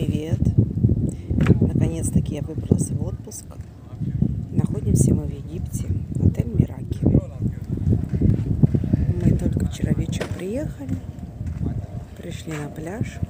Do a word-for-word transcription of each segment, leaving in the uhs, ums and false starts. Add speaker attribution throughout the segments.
Speaker 1: привет! Наконец-таки я выбралась в отпуск. Находимся мы в Египте, отель Мираки. Мы только вчера вечером приехали, пришли на пляж.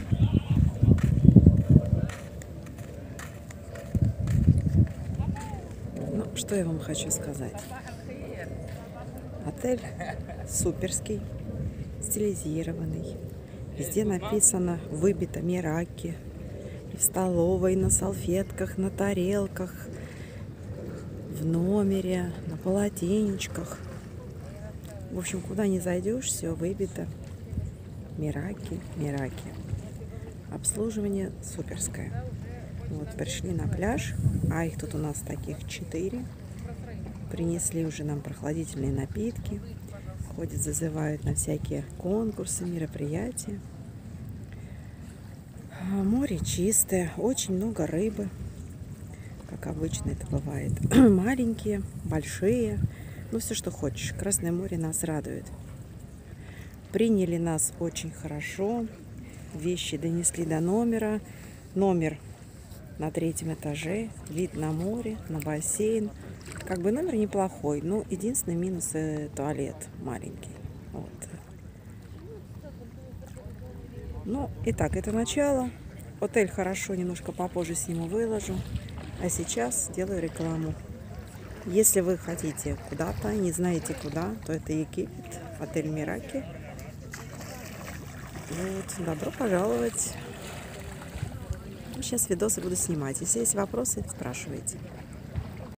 Speaker 1: Ну, что я вам хочу сказать. Отель суперский, стилизированный. Везде написано «Выбито Мираки». И в столовой, на салфетках, на тарелках, в номере, на полотенечках. В общем, куда ни зайдешь, все выбито. Мираки, Мираки. Обслуживание суперское. Вот, пришли на пляж, а их тут у нас таких четыре. Принесли уже нам прохладительные напитки. Ходят, зазывают на всякие конкурсы, мероприятия. Море чистое, очень много рыбы, как обычно это бывает. Маленькие, большие, ну все, что хочешь. Красное море нас радует. Приняли нас очень хорошо, вещи донесли до номера. Номер на третьем этаже, вид на море, на бассейн. Как бы номер неплохой, но единственный минус – туалет маленький. Вот. Ну, итак, это начало. Отель хорошо, немножко попозже сниму, выложу. А сейчас сделаю рекламу. Если вы хотите куда-то, не знаете куда, то это Египет, отель Мираки. Вот, добро пожаловать. Сейчас видосы буду снимать. Если есть вопросы, спрашивайте.